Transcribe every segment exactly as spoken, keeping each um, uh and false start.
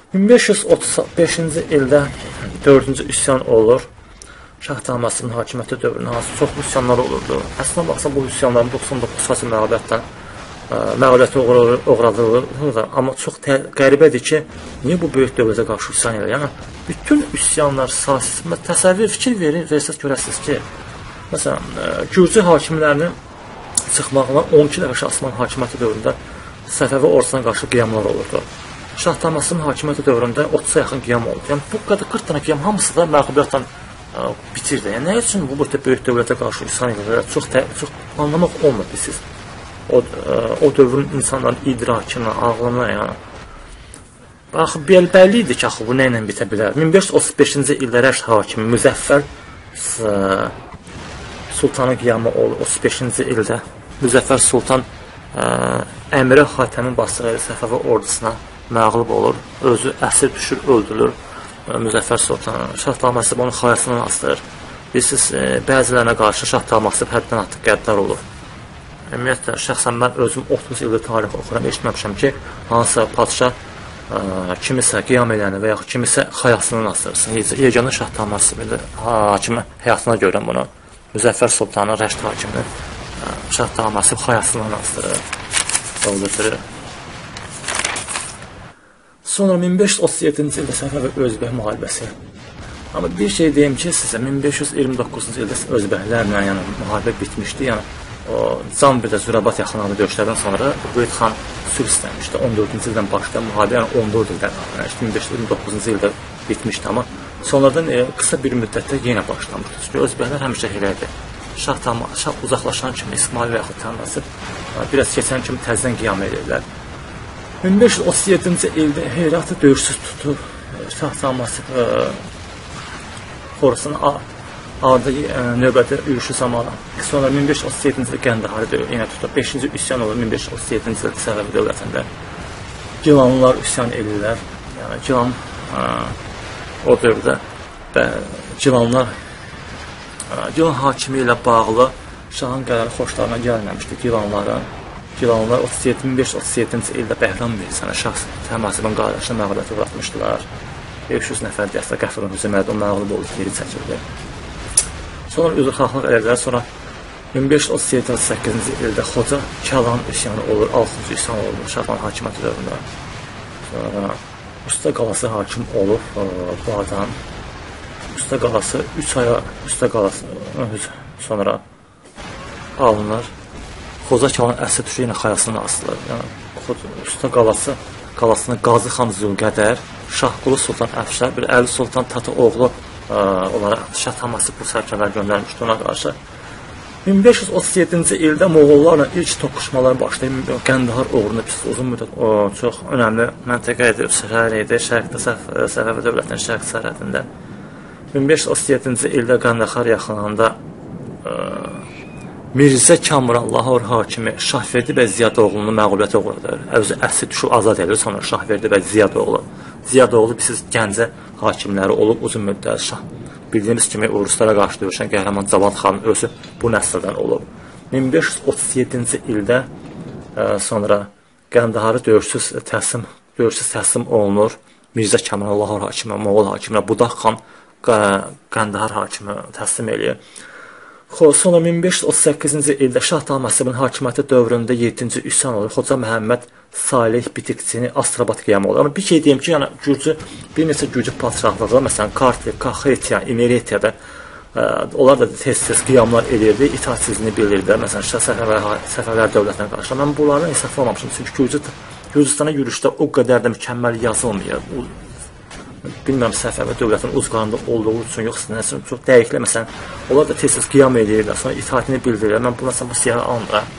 min beş yüz otuz beşinci ildə dördüncü üsyan olur. Şah Təhmasibin hakimiyyəti dövründə hansı çoxlu üsyanlar olurdu. Əslində baxsa bu üsyanların doxsan doqquz faizi məğlubiyyətdən məğlubiyyətə uğradılır. Amma çox qəribədir ki, niyə bu böyük dövlətə qarşı üsyan edir? Yəni, bütün üsyanlar sahəsində təsəvvür, fikir verin, versiz görəsiniz ki, məsələn, Gürcü hakimlərinin çıxmaqla on iki dəfə Şah Osmanlı hakimiyyəti dövründə Səfəvi ordusuna qarşı qiyamlar olurdu. Şah Təhmasibin hakimiyyəti dövründə otuza yaxın qiyam oldu. Yəni, bu qədər qırx dənə qiyam hamısı da məğlubiyyətdən bitirdi. Yəni, nə üçün bu böyük dövlətə qarşı üsyan edir? Çox, çox anlamaq olmadı siz. O, o dövrün insanların idrakına, ağlına, yəni. Baxı, bəlli idi ki, axı, bu nə ilə bitə bilər? min beş yüz otuz beşinci ildə Rəşd hakimi Müzəffər Sultanın qiyamı olur. otuz beşinci ildə Müzəffər Sultan Əmirə Xatəmin bastığı Səfəvi ordusuna məğlub olur. Özü əsir düşür, öldürülür. Müzəffər Sultan Şah Təhmasib onun xayasından asılır. Bilirsiniz, bəzilərinə qarşı Şah Təhmasib həddən artıq qəddar olur. Ümumiyyətlə, şəxsən mən özüm otuz ildir tarix oxuram, eşitməmişəm ki, hansısa padşah kimisə qiyam eləyəni və yaxud kimisə xayasından asırsın. Yeganə Şah Təhmasib hakimi həyatına görürəm bunu. Müzəffər Sultanın Rəşd hakimini Şah Təhmasib xayasından asılır, öldürür. Sonra min beş yüz otuz yeddinci ildə Səfəvi Özbək müharibəsi. Amma bir şey deyim ki, sizə min beş yüz iyirmi doqquzuncu ildə Özbəklərlə yəni, müharibə bitmişdi. Yəni, o Cambildə Zürabat yaxınlığında döyüşlərdən sonra Böyük xan sülh istəmişdi. on dördüncü ildən başlayan müharibə, yəni on dörd ildən, yəni min beş yüz iyirmi doqquzuncu ildə bitmişdi. Amma sonradan e, qısa bir müddətdə yenə başlamışdı. Çünki Özbəklər həmişə elə idi. Şah, şah uzaqlaşan kimi İsmail və yaxud Təhmasib biraz keçən kimi təzdən qiyam edirlər. min beş yüz otuz yeddinci ildə Heyratı döyüşsüz tutub Şah Təhmasib Xorasana ardı növbəti yürüşü zamanı. Sonra min beş yüz otuz yeddinci ildə Qəndaharı yenə tutub. beşinci üsyan olur min beş yüz otuz yeddinci ildə Səfəvi dövlətində. Gilanlılar üsyan edirlər. Yəni Gilan ə, o dövrdə və Gilanlar Gilan hakimi ilə bağlı Şahın qərarı xoşlarına gəlməmişdi Gilanlara. Gilanlar min beş yüz otuz yeddinci ildə Bəhram Mirzəni Şah Təhmasibin qardaşına məğlubiyyətə uğratmışdılar. beş yüz nəfər dəstə qəfildən hücum elədi, o məğlub oldu, geri çəkildi. Sonra üzrxahlıq elədilər, sonra min beş yüz otuz yeddi otuz səkkizinci ildə Xoca Kəlan üsyanı olur, altıncı üsyan olur Şahın hakimiyyəti dövründə. Sonra Usta qalası hakim olub bu adam. Usta qalası üç aya Usta qalası sonra alınır. Xoca Kəlan əsir düşür, yenə xayasına asılır. Yəni, Usta qalası qalasını Qazı xan Zülqədər, Şahqulu Sultan Əfşər, bir Əli Sultan Tatı oğlu ə, onlara Şah Təhmasib bu sərkələr göndərmişdi ona qarşı. min beş yüz otuz yeddinci ildə Moğollarla ilk toqquşmalar başlayıb. Qəndahar uğrunda uzun müddət o çox önəmli məntəqə idi, şəhər idi, şərqdə Səfəvi dövlətinin şərq sərhədində. min beş yüz otuz yeddinci ildə Qəndahar yaxınlığında ə, Mirzə Kamran Lahor hakimi Şahverdi bəy Ziyadoğlunu məğlubiyyətə uğradır. Özü əsir düşüb azad edilir, sonra Şahverdi bəy Ziyadoğlu. Ziyadoğlu siz Gəncə hakimləri olub uzun müddət Şah. Bildiyimiz kimi Uruslara qarşı döyüşən qəhrəman Cavad xanın özü bu nəsildən olub. min beş yüz otuz yeddinci ildə ə, sonra Qəndaharı döyüşsüz təslim, döyüşsüz təslim olunur. Mirzə Kamran Lahor hakimi, Moğol hakiminə Budaq xan Qəndahar hakimi təslim eləyir. Sonra min beş yüz otuz səkkizinci ildə Şah Təhmasibin hakimiyyəti dövründə yeddinci üsyan olur. Xoca Məhəmməd Salih Bitikçini Astrabat qiyamı olur. Amma bir şey deyim ki, yəni Gürcü, bir neçə Gürcü padşahlığı, məsələn Kartli, Kaxetiya, İmeretiyada onlar da tez-tez qiyamlar edirdi, itaatsizliğini bildirdilər. Məsələn Şah Səfəvilər dövlətinə qarşı. Mən bunlardan insaf olmamışım, çünki Gürcü, Gürcüstana yürüşdə o qədər də mükəmməl yazılmıyor. Bilmirəm Səfəvi dövlətinin uzqarında olduğu üçün yoxsa nəsə çox dəqiqlə, məsələn, onlar da tez-tez qiyam edirlər, sonra itaatini bildirirlər. Mən buna bu siyahı almıram.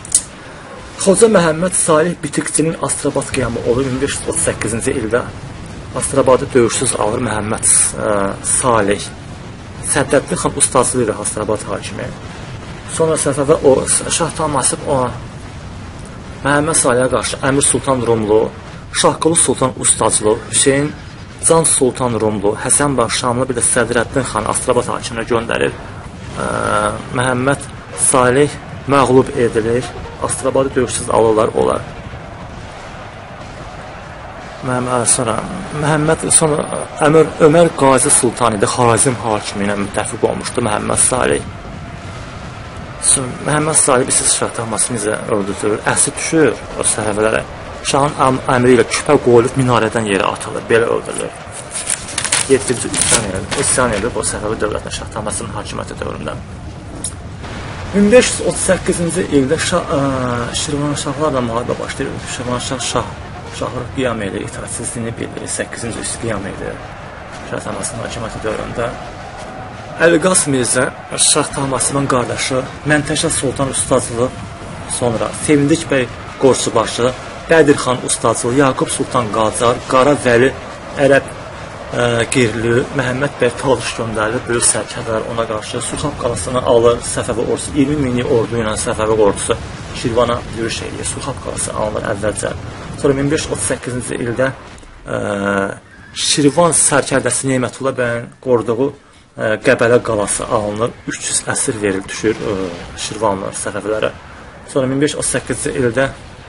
Xoca Məhəmməd Salih Bitikçinin Astrabat qiyamı olur min beş yüz otuz səkkizinci ildə. Astrabadı döyüşsüz alır Məhəmməd ə, Salih. Səddəddin xan ustazlığı ilə Astrabat hakimi. Sonra Səfəvi o Şah Təhmasib o Məhəmməd Salihə qarşı Əmir Sultan Rumlu, Şahqulu Sultan Ustaclı, Hüseyin Can Sultan Rumlu, Həsən Baş Şamlı, bir də Sədrəddin xan Astrabat hakiminə göndərir. Ə, Məhəmməd Salih məğlub edilir. Astrabadı döyüşsüz alırlar onlar. Məhəmməd sonra Məhəmməd sonra Əmir Ömər Qazi Sultan idi, Xarazm hakimi ilə müttəfiq olmuşdu Məhəmməd Salih. Sonra Məhəmməd Salih bilirsiniz şahtamasını necə öldürür, əsir düşür o səfəvələrə. Şahın əmri ilə küpə qoyulub minarədən yerə atılır, belə öldürülür. yeddinci üsyan edib o Səfəvi dövlətinə şahtamasının hakimiyyəti dövründə. min beş yüz otuz səkkizinci ildə Şah, ə, Şirvanşahlarla müharibə başlayır. Şirvanşah Şah Şahı qiyam edir, itaatsizliyini bildirir, səkkizinci üstü qiyam edir şahtamasının hakimiyyəti dövründə. Əliqas Mirzə, şahtamasının qardaşı, Məntəşə Sultan Ustacılı, sonra Sevindik bəy Qorsubaşı, Bədir xan Ustacılı, Yaqub Sultan Qacar, Qara Vəli Ərəb ə, Qirli, Məhəmməd bəy Talış göndərilir, böyük sərkərdələr ona qarşı Sulxab qalasını alır, Səfəvi ordusu, iyirmi minlik ordu ilə Səfəvi ordusu Şirvana yürüş edir, Sulxab qalası alınır əvvəlcə. Sonra min beş yüz otuz səkkizinci ildə ə, Şirvan sərkərdəsi Neymətullah bəyin qoruduğu ə, Qəbələ qalası alınır, üç yüz əsir veril düşür ə, Şirvanlar Səfəvilərə. Sonra min beş yüz otuz səkkizinci ildə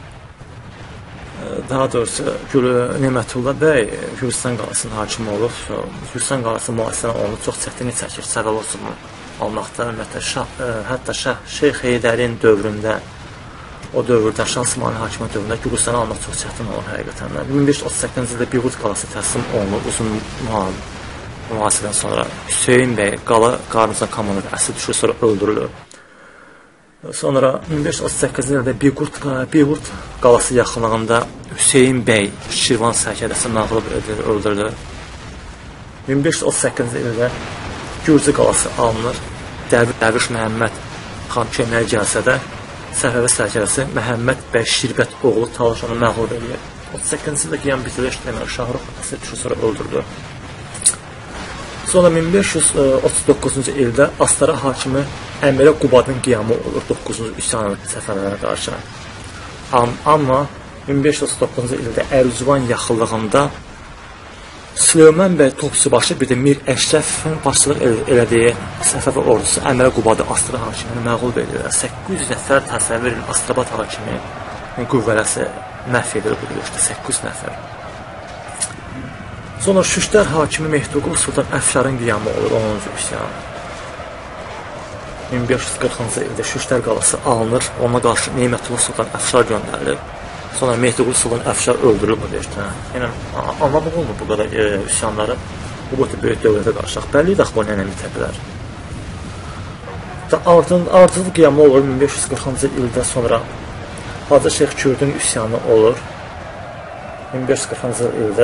daha doğrusu Neymətullah bəy Gürcistan qalasının hakimi olur. Gürcistan qalası mühasirə olunur, çox çətinlik çəkir Səfəvi ordusunu almaqda. Ümumiyyətlə şah, ə, hətta şah Şeyx Heydərin dövründə, o dövrdə Şah Osmanlı hakimiyyəti dövründə Gürcistanı almaq çox çətin olur həqiqətən. min beş yüz otuz səkkizinci ildə Biğuz qalası təslim olunur uzun mühasirədən sonra. Hüseyn bəy qala qarnıza komandır, əsir düşür, sonra öldürülür. Sonra min beş yüz otuz səkkizinci ildə Biğurt qalası yaxınlığında Hüseyn bəy Şirvan sərkərdəsi məğlub edilir, öldürülür. min beş yüz otuz səkkizinci ildə Gürcü qalası alınır. Dərviş Məhəmməd xan köməyə gəlsə də Səfəvi sərkərdəsi Məhəmməd bəy Şirbət oğlu Talış onu məğlub edir. otuz səkkizinci ildə qiyam bitirir, demək Şahrux əsir düşür, sonra öldürülür. Sonra min beş yüz otuz doqquzuncu ildə Astara hakimi Əmirə Qubadın qiyamı olur doqquzuncu üsyanı Səfəvilərə qarşı. Am amma min beş yüz otuz doqquzuncu ildə Ərcivan yaxınlığında Süleyman bəy Topçubaşı bir də Mir Əşrəfin başçılıq elədiyi Səfəvi ordusu Əmirə Qubadı Astara hakimini məğlub edir. səkkiz yüz nəfər təsəvvür edin, Astrabat hakimi qüvvələsi məhv edilir bu döyüşdə, səkkiz yüz nəfər. Sonra Şüştər hakimi Mehdiqulu Sultan Əfşarın qiyamı olur onuncu üsyan. min beş yüz qırxıncı ildə Şüştər qalası alınır, ona qarşı Neymətullah Sultan Əfşar göndərilir. Sonra Mehdiqulu Sultan Əfşar öldürülür bu döyüşdə. Yəni, anlamaq olmur bu qədər e, üsyanları bu qədər böyük dövlətə qarşı. Bəlli də bu nə bitə bilər. Artılı qiyamı olur min beş yüz qırxıncı ildə, sonra Hacı Şeyx Kürdün üsyanı olur min beş yüz qırxıncı ildə.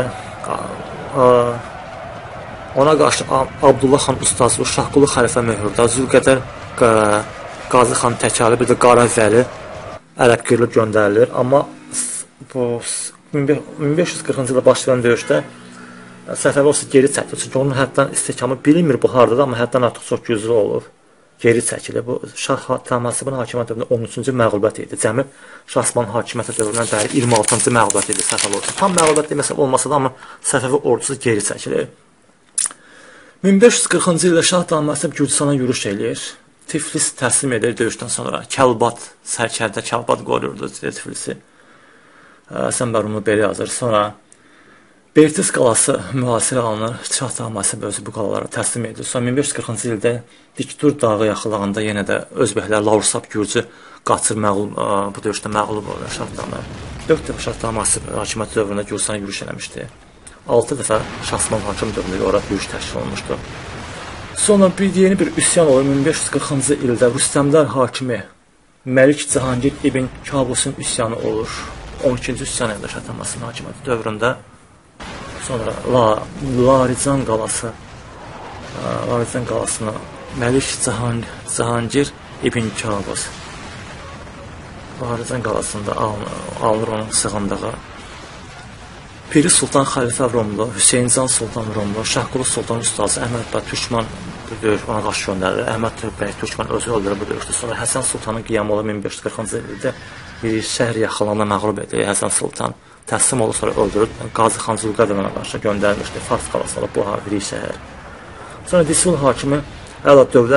Ona qarşı Abdullah xan Ustacılı, Şahqulu xəlifə Möhürdar, Zülqədər Qazi xan Təkali, bir də Qara Vəli Ərəb Qirli göndərilir. Amma bu min beş yüz qırxıncı ildə başlayan döyüşdə Səfəvi ordusu geri çəkilir. Çünki onun həddən istehkamı bilinmir bu hardadır, amma həddən artıq çox güclü olur. Geri çəkilir. Bu Şah Təhmasibin hakimiyyəti dövründə on üçüncü məğlubiyyət idi. Cəmi Şah Osmanlı hakimiyyəti dövründən bəri iyirmi altıncı məğlubiyyət idi Səfəvi ordusu. Tam məğlubiyyət deməsə olmasa da, amma Səfəvi ordusu geri çəkilir. min beş yüz qırxıncı ildə Şah Təhmasib Gürcistana yürüş eləyir. Tiflis təslim edir döyüşdən sonra. Kəlbat, sərkərdə Kəlbat qoruyurdu Tiflisi. Həsən Bərumlu belə yazır. Sonra Bertis qalası mühasirə alınır. Şah Təhmasib özü bu qalalara təslim edir. Sonra min beş yüz qırxıncı ildə Diktur dağı yaxınlığında yenə də Özbəklər Lavrusab Gürcü qaçır məğlub, bu döyüşdə məğlub olur Şah Təhmasib. dörd dəfə Şah Təhmasib hakimiyyəti dövründə Gürcistana yürüş eləmişdi. altı dəfə Şah Osmanlı hakimiyyəti dövründə orada yürüş təşkil olunmuşdu. Sonra bir yeni bir üsyan olur min beş yüz qırxıncı ildə Rüstəmdar hakimi Məlik Cahangir ibn Kabusun üsyanı olur. on ikinci üsyan edir Şah Təhmasibin hakimiyyəti dövründə. Sonra La Larican qalası Larican qalasına Məlik Cahangir, Cahangir ibn Kabus Larican qalasında alınır, alınır onun sığındığı. Piri Sultan Xəlifə Rumlu, Hüseyncan Sultan Rumlu, Şahqulu Sultan Ustacı Əhməd bəy Türkman döyüş ona qarşı göndərilir. Əhməd bəy Türkman özü öldürür bu döyüşdə. Sonra Həsən Sultanın qiyamı olur min beş yüz qırxıncı ildə bir şəhər yaxınlığında məğlub edir Həsən Sultan. Təslim olur, sonra öldürür. Qazi xan Zülqədər ona qarşı göndərilmişdi. Fars qalası olub bu bir şəhər. Sonra Disul hakimi Əla Dövlə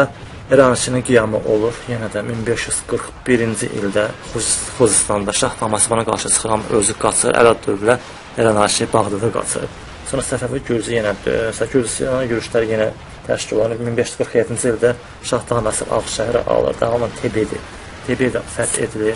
Ərançinin qiyamı olur. Yenə də min beş yüz qırx birinci ildə Xuzistanda Şah Təhmasibana qarşı çıxır, amma özü qaçır, Ərəb dövlə Ərançı Bağdada qaçır. Sonra Səfəvi Gürcü yenə Gürcüstana yürüşlər yenə təşkil olunur. min beş yüz qırx yeddinci ildə Şah Təhmasib Ağşəhərə alır. Davamən Tebedi. Tebedi fəth edilir.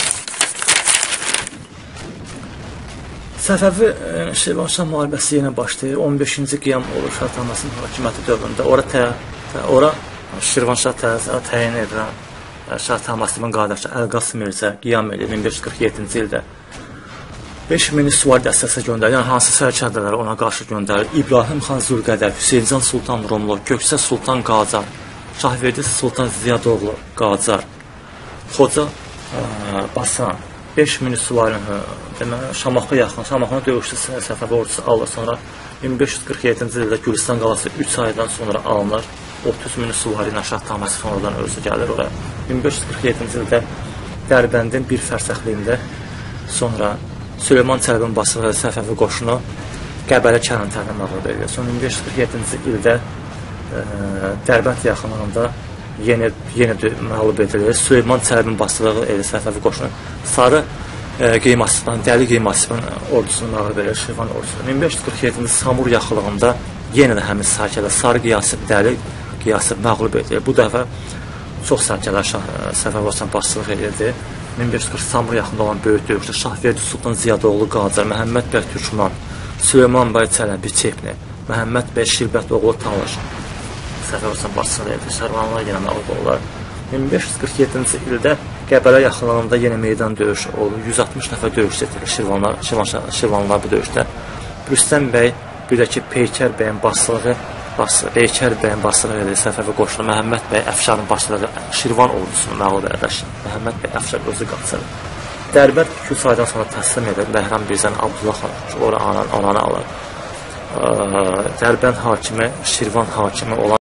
Səfəvi Şirvanşah müharibəsi yenə başlayır. on beşinci qiyam olur Şah Təhmasibin hakimiyyəti dövründə. Ora tə, tə, ora Şirvanşah təyin edirən Şah Təhmasibin qardaşı Əlqas Mirzə qiyam edir min beş yüz qırx yeddinci ildə. beş min süvari dəstəsi göndərir. Yəni hansı sərkərdələri ona qarşı göndərir? İbrahim xan Zülqədər, Hüseyncan Sultan Rumlu, Gökçə Sultan Qacar, Şahverdi Sultan Ziyadoğlu Qacar, Xoca ə, Basan, beş min süvari deməli Şamaxı yaxın, Şamaxına döyüşçü Səfəvi ordusu alır. Sonra min beş yüz qırx yeddinci ildə Gülüstan qalası üç aydan sonra alınır. otuz min süvari ilə Şah Təhmasib sonradan özü gəlir oraya. min beş yüz qırx yeddinci ildə Dərbəndin bir fərsəxliyində sonra Süleyman Çələbin basılı Səfəvi qoşunu Qəbələ Kəlantərinə məğlub edir. Sonra min beş yüz qırx yeddinci ildə ə, Dərbənd yaxınlığında yeni yeni məğlub edilir. Süleyman Çələbin basılı Səfəvi qoşunu Sarı ə, Qeymasibin, Dəli Qeymasibin ordusunu məğlub edir, Şirvan ordusunu. min beş yüz qırx yeddinci Samur yaxınlığında yenə də həmin sərkərdələr Sarı Qiyasib, Dəli Qiyasib məğlub edilir. Bu dəfə çox sərkərdələr Səfəvi ordusunun başçılıq edirdi. min beş yüz qırx Samur yaxında olan böyük döyüşdə Şahverdi Sultan Ziyadoğlu Qacar, Məhəmməd bəy Türkman, Süleyman bəy Çələbi Çepni, Məhəmməd bəy Şirbətoğlu Talış Səfəvi ordusunun başçılıq edirdi. Şirvanlılar yenə məğlub olurlar. min beş yüz qırx yeddinci ildə Qəbələ yaxınlığında yenə meydan döyüşü olur. yüz altmış nəfər döyüşçü itirir Şirvanlar, Şirvanlılar bu döyüşdə. Rüstəm bəy, bir də ki Peykər bəyin başçılığı Beykər bəyin başçılığı edir Səfəvi qoşunu, Məhəmməd bəy Əfşarın başçılığı Şirvan ordusunu məğlub edir. Məhəmməd bəy Əfşar özü qaçır. Dərbənd iki üç aydan sonra təslim edir. Bəhram Birzəni Abdullah xan ora ananı alır. Dərbənd hakimi, Şirvan hakimi olan